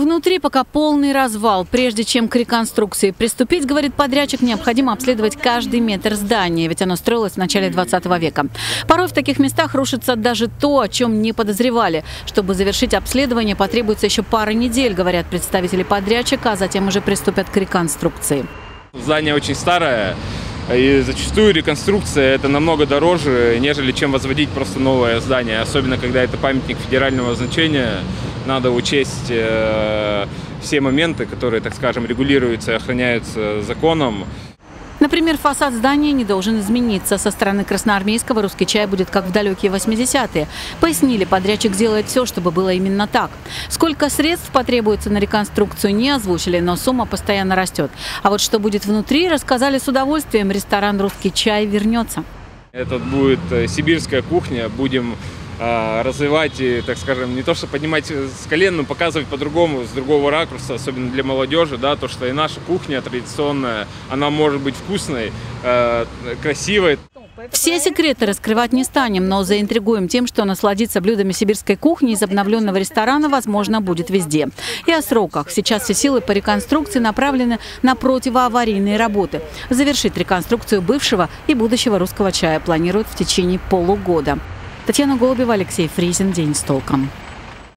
Внутри пока полный развал. Прежде чем к реконструкции приступить, говорит подрядчик, необходимо обследовать каждый метр здания, ведь оно строилось в начале 20 века. Порой в таких местах рушится даже то, о чем не подозревали. Чтобы завершить обследование, потребуется еще пара недель, говорят представители подрядчика, а затем уже приступят к реконструкции. Здание очень старое, и зачастую реконструкция это намного дороже, нежели чем возводить просто новое здание. Особенно, когда это памятник федерального значения, надо учесть все моменты, которые, так скажем, регулируются и охраняются законом. Например, фасад здания не должен измениться. Со стороны Красноармейского «Русский чай» будет как в далекие 80-е. Пояснили, подрядчик делает все, чтобы было именно так. Сколько средств потребуется на реконструкцию, не озвучили, но сумма постоянно растет. А вот что будет внутри, рассказали с удовольствием. Ресторан «Русский чай» вернется. Это будет сибирская кухня. Будем развивать и, так скажем, не то что поднимать с колен, но показывать по-другому, с другого ракурса, особенно для молодежи, да, то, что и наша кухня традиционная, она может быть вкусной, красивой. Все секреты раскрывать не станем, но заинтригуем тем, что насладиться блюдами сибирской кухни из обновленного ресторана возможно будет везде. И о сроках. Сейчас все силы по реконструкции направлены на противоаварийные работы. Завершить реконструкцию бывшего и будущего «Русского чая» планируют в течение полугода. Татьяна Голубева, Алексей Фризин. День с толком.